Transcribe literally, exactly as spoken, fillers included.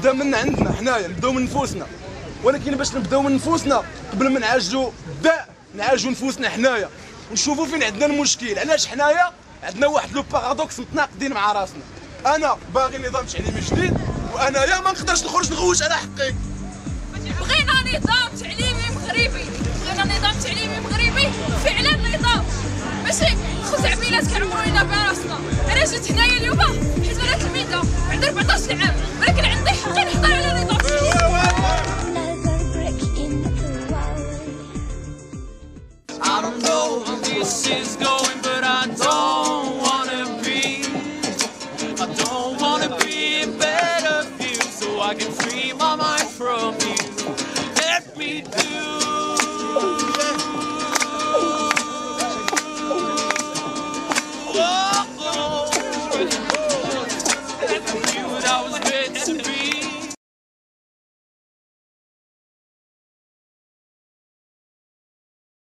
يبدا من عندنا حنايا، نبداو من نفوسنا. ولكن باش نبداو من نفوسنا قبل ما نعالجوا الداء نعالجوا نفوسنا حنايا ونشوفوا فين عندنا المشكل. علاش حنايا عندنا واحد لو بارادوكس متناقضين مع راسنا. انا باغي نظام تعليمي جديد وانايا ما نقدرش نخرج نغوت على حقي. بغينا نظام تعليمي مغربي، بغينا نظام تعليمي مغربي فعلا نظام، ماشي خزعبيلات كنعمروا براسنا. انا جيت هنايا اليوم حيت انا تلميذه عندي أربعطاش عام، ولكن عندي حق نحضر على نظام I don't know where this is going, but I don't